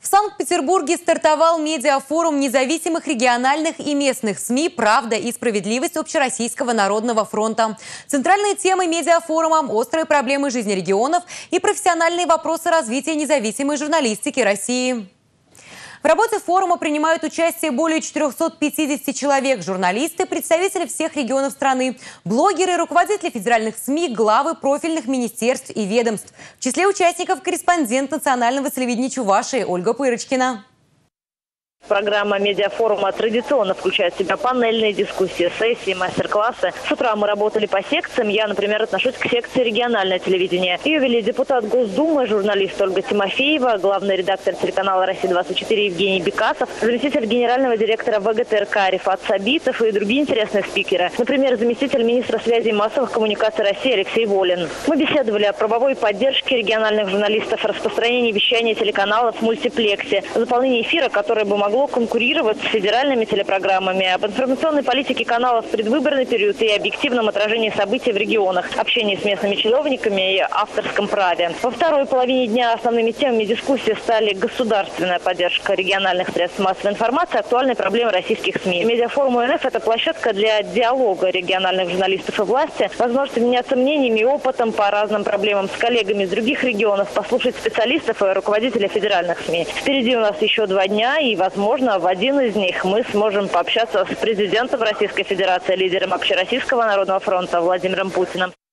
В Санкт-Петербурге стартовал медиафорум независимых региональных и местных СМИ «Правда и справедливость» Общероссийского народного фронта. Центральные темы медиафорума – острые проблемы жизни регионов и профессиональные вопросы развития независимой журналистики России. В работе форума принимают участие более 450 человек – журналисты, представители всех регионов страны, блогеры, руководители федеральных СМИ, главы профильных министерств и ведомств. В числе участников корреспондент национального телевидения Чувашии Ольга Пырочкина. Программа медиафорума традиционно включает в себя панельные дискуссии, сессии, мастер-классы. С утра мы работали по секциям. Я, например, отношусь к секции «Региональное телевидение». Ее вели депутат Госдумы, журналист Ольга Тимофеева, главный редактор телеканала «Россия-24» Евгений Бекасов, заместитель генерального директора ВГТРК Рифат Сабитов и другие интересные спикеры. Например, заместитель министра связи и массовых коммуникаций России Алексей Волин. Мы беседовали о правовой поддержке региональных журналистов, распространении вещания телеканалов в мультиплексе, заполнении эфира, которое бы могло конкурировать с федеральными телепрограммами, об информационной политике каналов в предвыборный период и объективном отражении событий в регионах, общении с местными чиновниками и авторском праве. Во второй половине дня основными темами дискуссии стали государственная поддержка региональных средств массовой информации, актуальные проблемы российских СМИ. Медиафорум УНФ – это площадка для диалога региональных журналистов и власти, возможность обменяться мнениями и опытом по разным проблемам с коллегами из других регионов, послушать специалистов и руководителей федеральных СМИ. Впереди у нас еще 2 дня, и, возможно, в один из них мы сможем пообщаться с президентом Российской Федерации, лидером Общероссийского народного фронта Владимиром Путиным.